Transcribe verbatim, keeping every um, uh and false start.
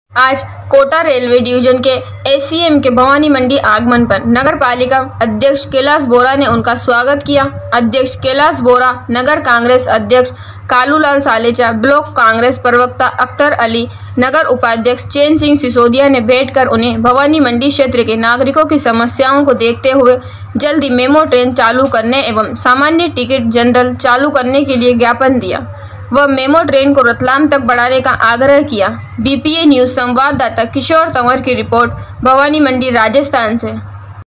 आज Kota railway division के SCM के भवानी मंडी आगमन पर नगर पालिका अध्यक्ष कैलाश बोरा ने उनका स्वागत किया। अध्यक्ष कैलाश बोरा, नगर कांग्रेस अध्यक्ष कालूलाल सालेचा, ब्लॉक कांग्रेस प्रवक्ता अख्तर अली, नगर उपाध्यक्ष चैन सिंह सिसोदिया ने भेंट कर उन्हें भवानी मंडी क्षेत्र के नागरिकों की समस्याओं को देखते हुए जल्द ही मेमो ट्रेन चालू करने एवं सामान्य टिकट जनरल चालू करने के लिए ज्ञापन दिया व मेमो ट्रेन को रतलाम तक बढ़ाने का आग्रह किया। बीपीए न्यूज संवाददाता किशोर तंवर की रिपोर्ट, भवानी मंडी, राजस्थान से।